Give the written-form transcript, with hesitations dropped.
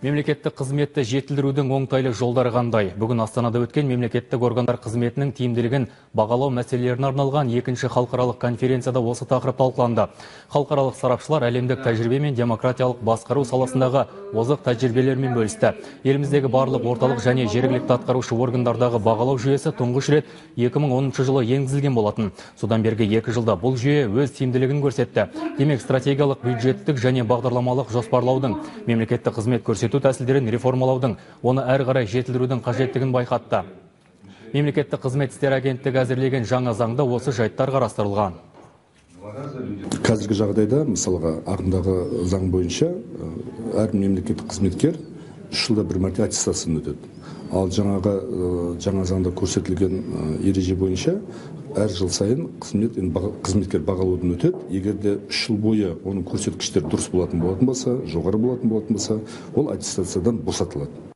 Мемлекеттік қызметті жетілдірудің оңтайлы жолдары қандай? Бүгін Астанада өткен мемлекеттік органдар қызметінің тиімділігін бағалау мәселелеріне арналған екінші халықаралық конференцияда осы тақырып талқыланды. Халықаралық сарапшылар әлемдік тәжірибе мен демократиялық басқару саласындағы озық тәжірибелермен бөлісті. Еліміздегі барлық орталық және жергілікті атқарушы органдардағы бағалау жүйесі тұңғыш рет 2010 жылы енгізілген болатын. Содан бергі 2 жылда бұл жүйе өз тиімділігін көрсетті. Демек, стратегиялық, бюджеттік және бағдарламалық жоспарлаудың, мемлекеттік қызмет көрсету тәсілдерін реформалаудың, оны әрі қарай жетілдірудің қажеттігін байқатты. Мемлекеттік қызмет істері агенттігі әзірлеген жаңа заңда осы жайттар қарастырылған. Қазіргі жағдайда, мысалға, ағымдағы заң бойынша әр мемлекеттік қызметкер 3 жылда бір мәрте аттестациядан өтеді. Ал жаңа заңда көрсетілген ереже бойынша әр жыл сайын қызметкер бағалаудан өтеді. Егер де 3 жыл бойы оның көрсеткіштері дұрыс болатын болса, жоғары болатын болса, ол аттестациядан босатылады.